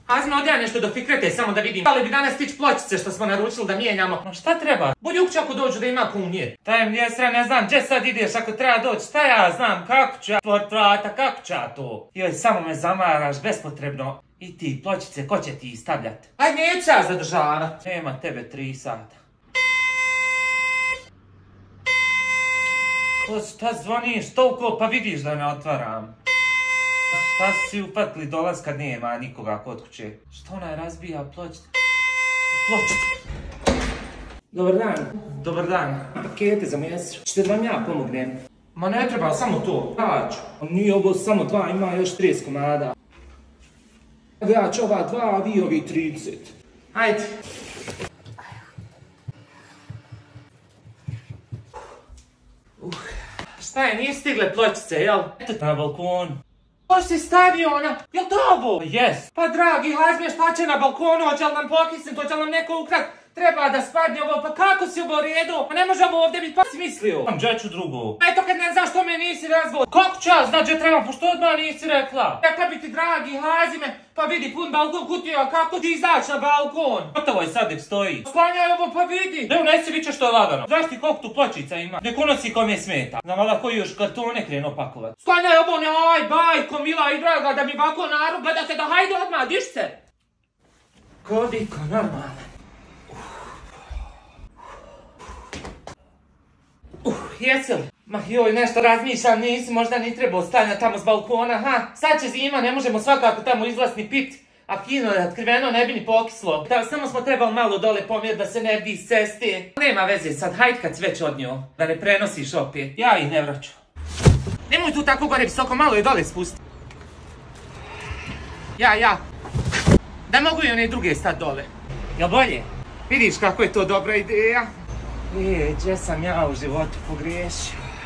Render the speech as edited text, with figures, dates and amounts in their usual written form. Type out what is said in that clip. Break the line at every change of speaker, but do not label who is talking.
Hazme odja nešto do Fikrete, samo da vidim. Ali bi danas stić pločice što smo naručili da mijenjamo. No šta treba? Bolje ukće ako dođu da ima kumnje. Tajem jesra, ne znam gdje sad ideš ako treba doći. Šta ja znam, kako ću ja otvrt vrata, kako ću ja to? Joj, samo me zamaraš bespotrebno. I ti pločice, ko će ti stavljati? Aj, neću ja zadržavat. Nema tebe 3 sata. Ko šta zvoniš toliko pa vidiš da ne otvaram? Šta si upatili dolaz kad nema nikoga kod kuće? Što onaj razbija pločice? Dobar dan. Dobar dan. Pakete za mjesecu. Čete da vam ja pomognem? Ma ne treba, samo to. Plaću. Nije ovo samo 2, ima još 30 komada. Ja ću ova 2, a vi ovi 30. Hajde. Šta je, nije stigle pločice, jel? Eto na balkonu. Ko si stavio ona? Jel to ovo? Jes. Pa dragi, hazme šta će na balkonu, hoće li nam pokisniti, hoće li nam neko ukrat? Treba da spadne ovo, pa kako si ovo redu? Pa ne može ovo ovdje biti, pa si mislio. Mam džeću drugu. Eto kad ne znaš što me nisi razvoj. Kako ću ja znat gdje trebam, pošto odmah nisi rekla? Rekla bi ti dragi, hazi me, pa vidi pun balkon kutija, kako ti izaći na balkon? Gotovo je sad nek stoji. Sklanjaj ovo pa vidi. Ne unesi viće što je lagano. Znaš ti koliko tu pločica ima? Nek unosi kome smeta. Znam valjda koji još kartone krenu opakovat. Sklanjaj ovo, ne aj bajko, mila i draga, da mi ovako narod gleda se da hajde odmah, diš se. Kodiko normalan. Jesi li? Ma joj, nešto razmišljam, nisi možda ni trebao stavljati tamo s balkona, ha? Sad će zima, ne možemo svakako tamo izlaziti pit. A kino je otkriveno, ne bi ni pokislo. Samo smo trebali malo dole pomjeriti da se ne vidi s ceste. Nema veze sad, hajde kad već od nju, da ne prenosiš opet. Ja ih ne vraću. Nemoj tu tako gore visoko, malo je dole spusti. Ja. Da mogu i one druge stati dole. Jel bolje? Vidiš kako je to dobra ideja? Gdje sam ja u životu pogriješio?